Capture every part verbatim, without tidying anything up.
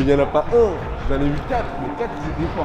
il n'y en a pas un, j'en ai eu quatre, mais quatre ils étaient forts.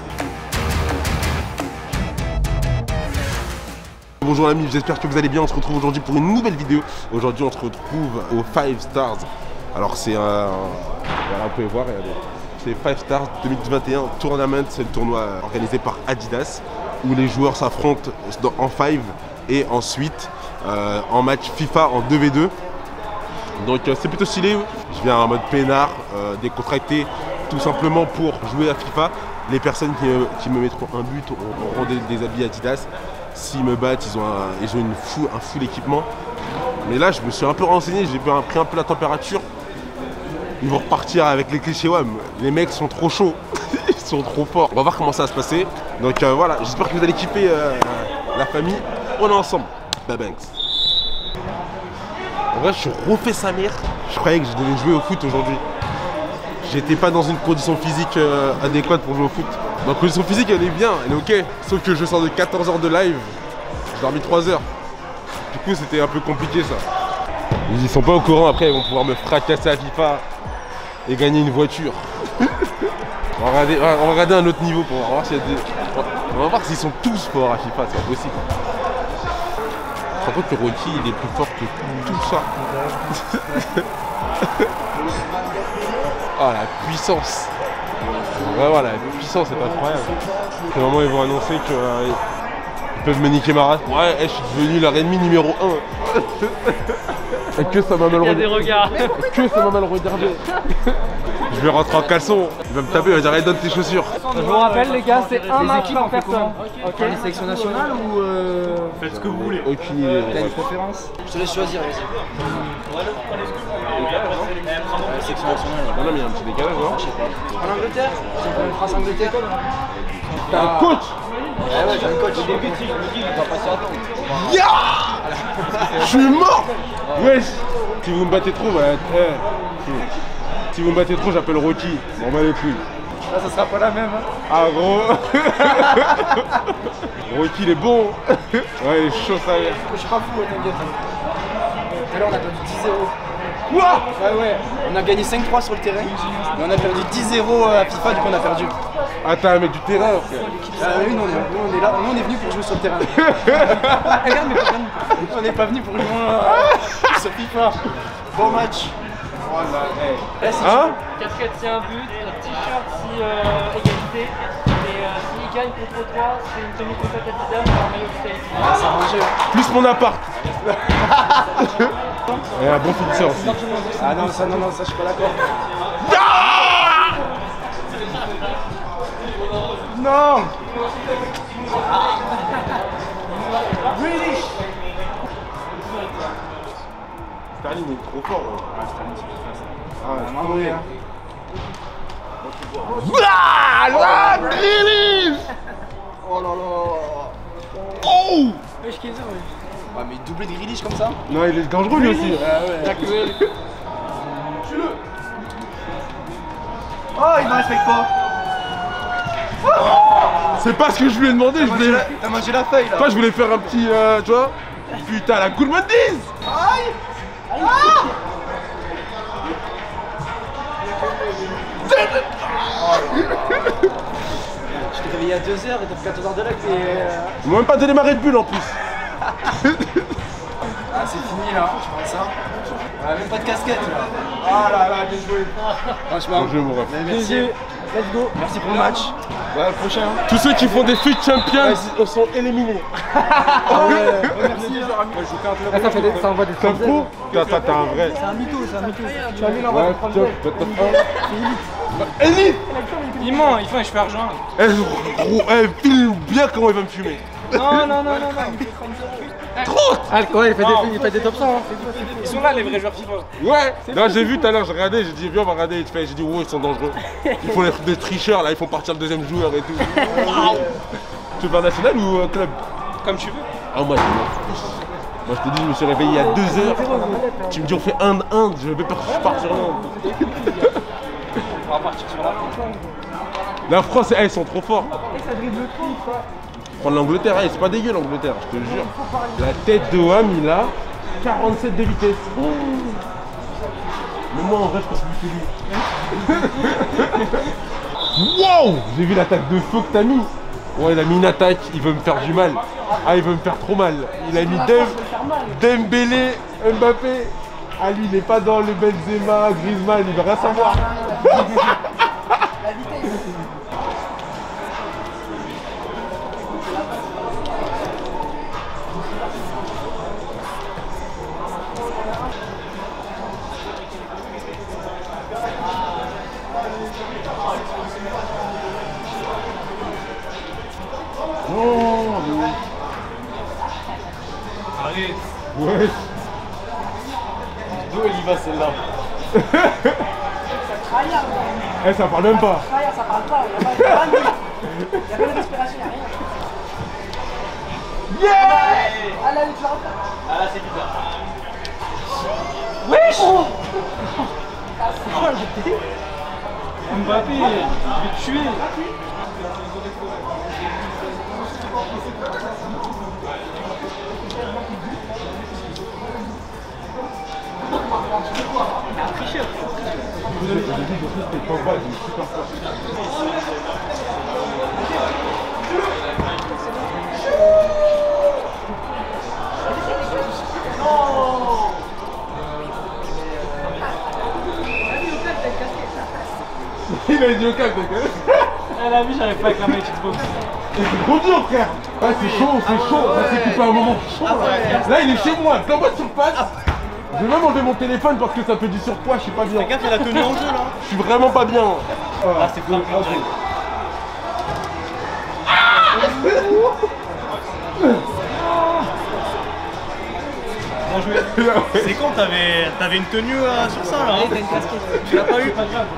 Bonjour amis, j'espère que vous allez bien, on se retrouve aujourd'hui pour une nouvelle vidéo. Aujourd'hui on se retrouve au five stars. Alors c'est un... Voilà, vous pouvez voir, regardez. C'est five stars deux mille vingt et un Tournament, c'est le tournoi organisé par Adidas où les joueurs s'affrontent en five et ensuite euh, en match FIFA en deux v deux. Donc euh, c'est plutôt stylé, je viens en mode peinard, euh, décontracté, tout simplement pour jouer à FIFA. Les personnes qui, euh, qui me mettront un but auront des, des habits Adidas. S'ils me battent, ils ont, un, ils ont une fou, un full équipement. Mais là, je me suis un peu renseigné, j'ai pris un peu la température. Ils vont repartir avec les clichés W A M. Les mecs sont trop chauds, ils sont trop forts. On va voir comment ça va se passer. Donc euh, voilà, j'espère que vous allez kiffer euh, la famille. On est ensemble. Babanks. En vrai, je suis refait sa mère. Je croyais que je devais jouer au foot aujourd'hui. J'étais pas dans une condition physique euh, adéquate pour jouer au foot. Ma condition physique, elle est bien, elle est ok. Sauf que je sors de quatorze heures de live. J'ai dormi trois heures. Du coup, c'était un peu compliqué ça. Ils sont pas au courant, après ils vont pouvoir me fracasser à FIFA et gagner une voiture. on, va regarder, on va regarder un autre niveau pour voir s'il y a des... On va voir s'ils sont tous forts à FIFA, c'est pas possible. Par contre, que Rocky il est plus fort que tout ça. Oh la puissance. Vraiment la puissance, c'est incroyable. C'est le moment où ils vont annoncer qu'ils euh, peuvent me niquer ma race. Ouais, je suis devenu leur ennemi numéro un. Et que ça m'a mal regardé. Il y a des regards. Que ça m'a mal regardé. Je vais rentrer en caleçon. Il va me taper, il va dire allez donne tes chaussures. Je vous rappelle les gars, c'est un match par personne. Ok. Les sélections nationales ou euh... Faites ce que vous voulez. Aucune idée. T'as une préférence? Je te laisse choisir, vas-y. La sélection nationale. Ah non mais il y a un petit décalage, non? Je sais pas. En Angleterre? C'est pour une France-Angleterre? T'as un coach? Ouais ouais, j'ai un coach. Au début, je me dis, il va pas s'y attendre. Ya! Je suis mort! Wesh! Si vous me battez trop, voilà. Si vous me battez trop, j'appelle Rocky. Bon, bah les couilles. Là, ça sera pas la même. Hein. Ah, gros. Rocky, il est bon. Ouais, il est chaud, ça. Je suis pas fou, t'inquiète. Et là, on a perdu dix zéro. Quoi? Ouais, ouais. On a gagné cinq trois sur le terrain. Mais on a perdu dix zéro à FIFA, du coup, on a perdu. Ah, t'as un mec du terrain, frère. Ah, oui, nous, on est, nous, on est là. Nous, on est venu pour jouer sur le terrain. Regarde, mais pas venu. On n'est pas venu pour jouer euh, sur FIFA. Bon match. Oh là, hey. Hein? Casquette si un but, t-shirt si euh, égalité. Et euh, s'il gagne contre toi, c'est une tenue contre Adidas et un maillot officiel. Ah, ça a mangé. Hein. Plus mon appart. Et un bon finisseur aussi. Ah non, ça, non, non, ça, je suis pas d'accord. Ah Non. British. Sterling est trop fort. Ah, Sterling c'est plus fast. Ah, ouais, ah, la Grealish. Oh là là. Oh. Ouais, mais doublé de Grealish comme ça. Non, il est dangereux lui aussi. Ah ouais. Tue-le. Oh, il me respecte pas. C'est pas ce que je lui ai demandé. T'as mangé, la... mangé la feuille là. Toi, je voulais faire un petit, euh, tu vois. Putain, la gourmandise. Aïe. Ah. Je t'ai réveillé à deux heures et t'as fait quatorze heures de là que t'es... Euh... Ils m'ont même pas donné ma Red Bull en plus. Ah, c'est fini là, je prends ça. On a même pas de casquette là. Ah là là, bien joué. Franchement, Bien joué, mon ref. Merci. Let's go. Merci pour le match. Ouais, le prochain. Hein. Tous ceux qui font des feat champions ouais, sont éliminés. Ah ouais, merci. Ah, ça, fait des, ça envoie des C'est un pro. T'as un vrai. C'est un mytho, c'est un mytho. Tu as vu là, ouais, on va Élite. Il ment, il fait un cheveu argent. Elle filme bien comment il va me fumer. Non, non, non, non, non. Trop. Ah, ouais, il fait des, il fait des top cent. Hein. Ils sont là, les vrais joueurs FIFA. Ouais. Non, j'ai vu tout à l'heure, j'ai regardé, j'ai dit viens on va regarder. J'ai dit ouais, ils sont dangereux. Ils font des tricheurs là, ils font partir le deuxième joueur et tout. Tu veux faire national ou euh, club? Comme tu veux. Ah moi, moi je te dis, je me suis réveillé il y a deux heures. Tu me dis on fait un un, je vais partir sur l'un. On va partir sur la France. La France, eh, ils sont trop forts. Prendre l'Angleterre, eh, c'est pas dégueu l'Angleterre, je te jure. La tête de W A M, il a quarante-sept de vitesse. Oh. Mais moi en vrai je pense que c'est lui. Wow! J'ai vu l'attaque de feu que t'as mis. Ouais, il a mis une attaque, il veut me faire du mal. Ah, il veut me faire trop mal. Il a mis Dem... Dembélé, Mbappé. Ah, lui, il est pas dans le Benzema, Griezmann, il veut rien savoir. La vitesse. Oh, Arrête. ouais. D'où elle y va celle-là? Eh, ça parle même pas. Ça parle pas, il n'y a pas de respiration, il n'y a rien. Yeah! Ah là, tu la refais. Ah là c'est bizarre. Wesh! Mbappé, je vais te tuer. Il a dit au calme, mec. Elle a vu, j'arrive pas avec la main Xbox. C'est trop dur, frère. Ouais, c'est chaud, c'est chaud. Ça s'est coupé à un moment chaud. Là, là il est chez moi, dans ma surface. Je vais même enlever mon téléphone parce que ça fait du surpoids, je suis pas bien. Regarde, elle a tenu en jeu là. Je suis vraiment pas bien. Ah, c'est frappé en direct. Bien joué. C'est quand t'avais t'avais une tenue euh, sur ça là hein. Tu l'as pas eu, pas grave.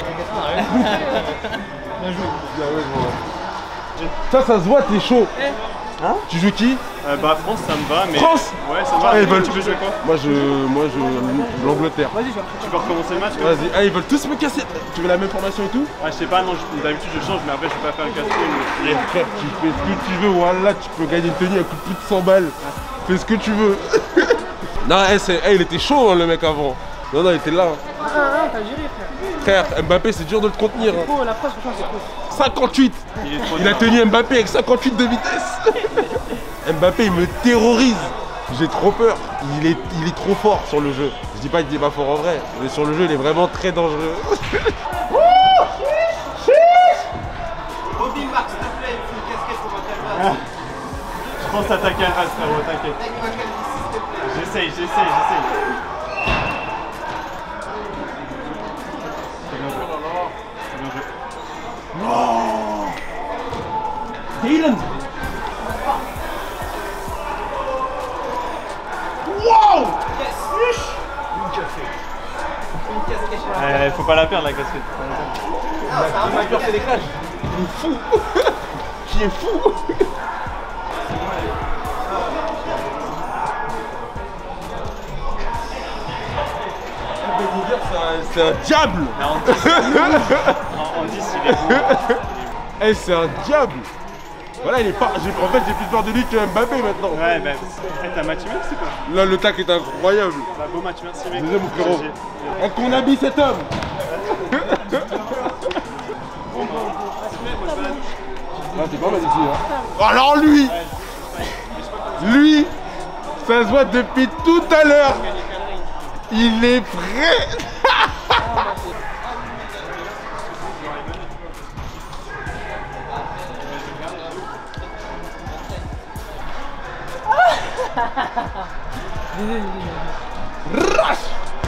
Bien joué. Ça, ça se voit, t'es chaud. Hein? Tu joues qui? Euh, bah France ça me va mais... France. Ouais ça me va, Ah, ils tu veulent- veux jouer quoi? Moi je... Moi je... L'Angleterre. Tu peux recommencer le match quoi? Vas-y, ah ils veulent tous me casser. Tu veux la même formation et tout? Ah je sais pas, non, je- d'habitude je change mais après je peux pas faire le casse-pied mais... Frère, tu fais ce que tu veux, voilà, tu peux gagner une tenue à coup de plus de cent balles. Fais ce que tu veux. Non, eh, c'est- eh, il était chaud hein, le mec avant. Non, non, il était là. Ah, ah, t'as géré, frère. Frère, Mbappé, c'est dur de le contenir. hein. Oh, la presse, franchement, c'est cool. cinquante-huit. Il est trop Il a dur. tenu Mbappé avec cinquante-huit de vitesse. Mbappé, il me terrorise. J'ai trop peur. Il est, il est trop fort sur le jeu. Je dis pas qu'il est pas fort en vrai, mais sur le jeu, il est vraiment très dangereux. Bobby Mark, s'il te plaît, il faut une casquette pour ma calme. Je pense attaquer un race frérot, t'inquiète. J'essaye, j'essaye, j'essaye. C'est bien joué. C'est bien joué. Dylan. Wow. Euh, faut pas la perdre la casquette. Il m'a peur, c'est des crashs. Il est fou. Qui est fou. C'est un diable. Mais en dix, en, en dix, il est beau. Eh, c'est un diable. Voilà, il est pas. j'ai- En fait, j'ai plus peur de lui que Mbappé maintenant. Ouais, bah, hey, t'as match mec, c'est quoi? Là, le tac est incroyable. Bah, beau match, merci mec. Désolé, mon frérot. G G. Est-ce qu'on habille cet homme? Ah, c'est pas mal ici, hein. Alors lui, lui, ça se voit depuis tout à l'heure. Il est prêt. Rache.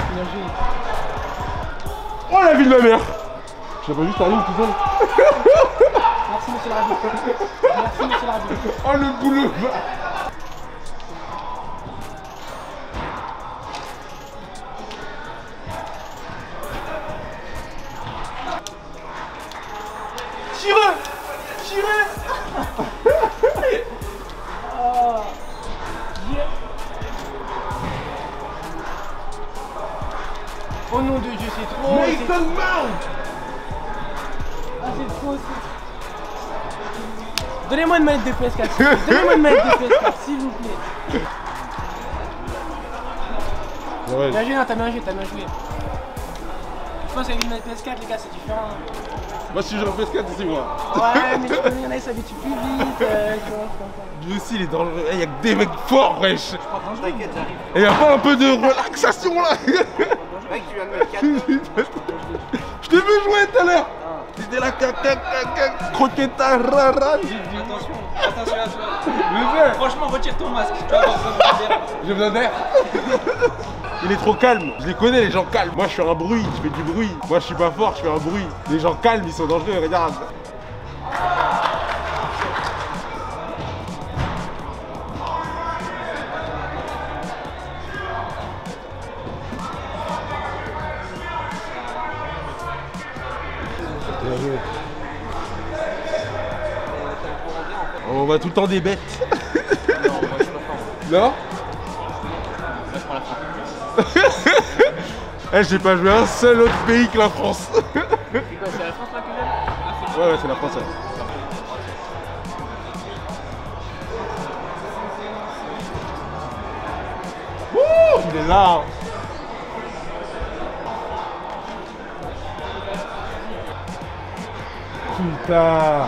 Oh la vie de ma mère. J'ai pas juste arrivé tout seul. Merci, monsieur le radio. Merci, monsieur le radio. Oh le boulot. Tirez. Tirez. Oh nom de Dieu, c'est trop. c'est- Mason Mount. Ah, c'est trop. c'est- Donnez-moi une manette de P S quatre. Donnez-moi une manette de P S quatre, s'il vous plaît. Ouais. Bien joué, non, t'as bien joué, t'as bien joué. Je pense qu'avec une P S quatre, les gars, c'est différent. Moi, si je refais P S quatre, c'est moi. Ouais, mais tu connais, il y en a qui s'habituent plus vite. Euh, tu vois, Lui aussi, il est dangereux. Il y a que des mecs forts, wesh. T'inquiète, j'arrive. Et y a pas un peu de relaxation là? Mec, tu viens de mettre quatre. Je t'ai vu jouer tout à l'heure. T'étais là, cac, cac, cac, cac, croquette à rara. attention, attention à ça. Franchement, retire ton masque. Tu vas avoir besoin d'air. J'ai besoin d'air. Il est trop calme. Je les connais, les gens calmes. Moi, je fais un bruit, je fais du bruit. Moi, je suis pas fort, je fais un bruit. Les gens calmes, ils sont dangereux, regarde. On voit tout le temps des bêtes. Non? Eh, j'ai pas joué un seul autre pays que la France. C'est quoi, c'est la France là que Ouais, ouais, c'est la France. Ouais. Wouh, il est là. Putain.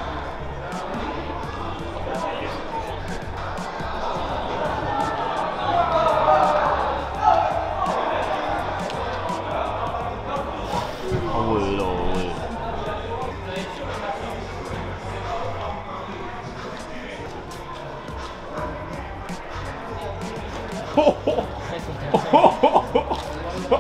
Oh, oh. Oh, oh, oh.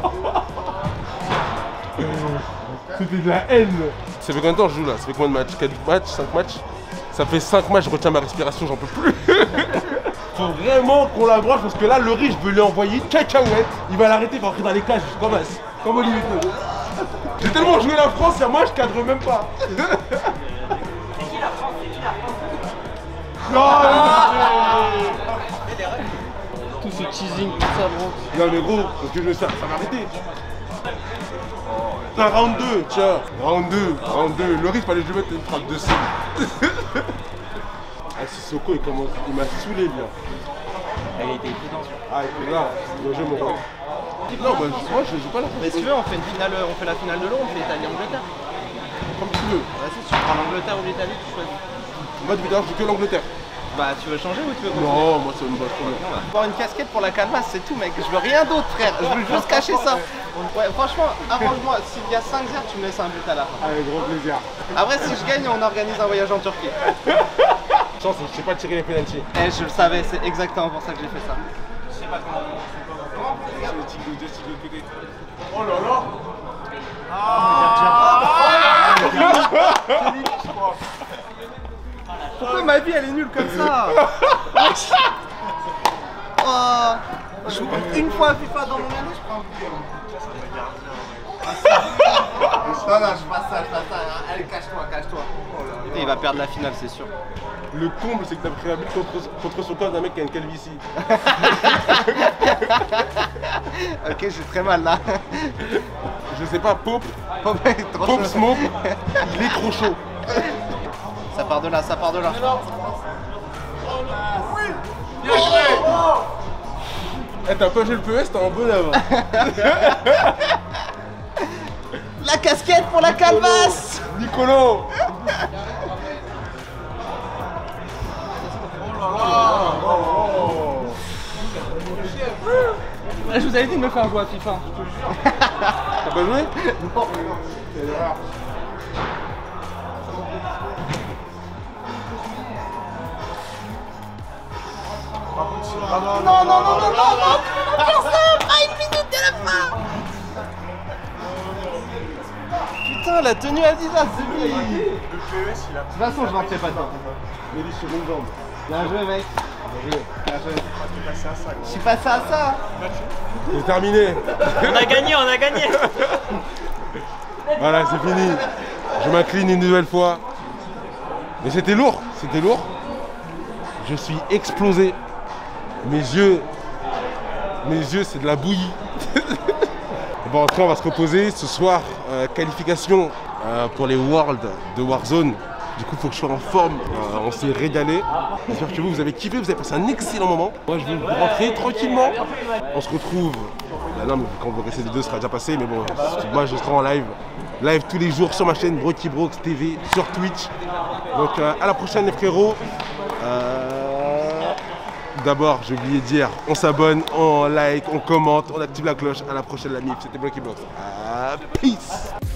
C'était de la haine. Ça fait combien de temps que je joue là? Ça fait combien de matchs? quatre matchs? cinq matchs? Ça fait cinq matchs, je retiens ma respiration, j'en peux plus. Faut vraiment qu'on l'accroche parce que là, le riche veut lui envoyer une cacahuète. Il va l'arrêter, il va rentrer dans les cages, comme as. Comme Olivier. J'ai tellement joué la France, et moi je cadre même pas. C'est qui la France? C'est qui la France? Non, Tout ce teasing, tout ça, bro. non mais gros, parce que je veux ça, ça va arrêter. Putain, round deux, tiens. Round deux, round deux. Le risque, fallait que je mette une frappe de cible. Ah, Sissoko, il commence, il m'a saoulé, bien. Elle a été évidente. Ah, il est là, le jeu, mon gars. Non, bah, moi, je joue pas la France. Mais si tu veux, on fait, une finale, on fait la finale de l'eau, on fait Italie-Angleterre. Comme tu veux. Vas-y, tu prends l'Angleterre ou l'Italie, tu choisis. Moi, depuis l'heure, je joue que l'Angleterre. Bah, tu veux changer ou tu veux continuer? Non, moi, ça me va trop bien. On va avoir une casquette pour la canvas, c'est tout, mec. Je veux rien d'autre, frère. Je veux juste cacher ça. Ouais, franchement, arrange-moi. S'il y a cinq zéro, tu me laisses un but à la fin. Avec gros plaisir. Après, si je gagne, on organise un voyage en Turquie. Chance, je sais pas tirer les pénaltys. Eh, je le savais, c'est exactement pour ça que j'ai fait ça. Oh là là. Pourquoi ma vie elle est nulle comme ça? Oh, je joue une fois à FIFA dans mon année, je prends un but. Non, non, je passe ça, je passe ça. Allez, cache-toi, cache-toi. Et il va perdre la finale, c'est sûr. Le comble, c'est que t'as pris un but contre, contre son corps d'un mec qui a une calvitie. Ok, j'ai très mal là. Je sais pas, Pope, Oh, mec, trop Pope chaud. Smoke, il est trop chaud. Ça part de là, ça part de là. Eh, t'as pas joué le P E S, t'as un bon œuvre. La casquette pour la canvas. Nicolo. Je vous avais dit de me faire jouer à FIFA. T'as pas joué? Non. Non, non, non, non, non, non. Personne, à une minute de la fin. Putain, la tenue Adidas, c'est lui. De toute façon, je rentrais pas dedans. Mais lui sur une jambe. Bien joué, mec. Bien joué. Bien joué. Je suis passé à ça. C'est terminé. On a gagné, on a gagné. Voilà, c'est fini. Je m'incline une nouvelle fois. Mais c'était lourd, c'était lourd. Je suis explosé. Mes yeux, mes yeux, c'est de la bouillie. Bon, après, on va se reposer. Ce soir, euh, qualification euh, pour les Worlds de Warzone. Du coup, il faut que je sois en forme. Euh, on s'est régalé. J'espère que vous, vous avez kiffé, vous avez passé un excellent moment. Moi, je vais rentrer tranquillement. On se retrouve Euh, non, mais quand vous regardez les deux, ça sera déjà passé. Mais bon, moi, je serai en live. Live tous les jours sur ma chaîne Brocky Brox T V, sur Twitch. Donc, euh, à la prochaine, les frérots. Euh... D'abord, j'ai oublié de dire, on s'abonne, on like, on commente, on active la cloche. À la prochaine, la M I F. C'était Brocky Brox. Ah, peace.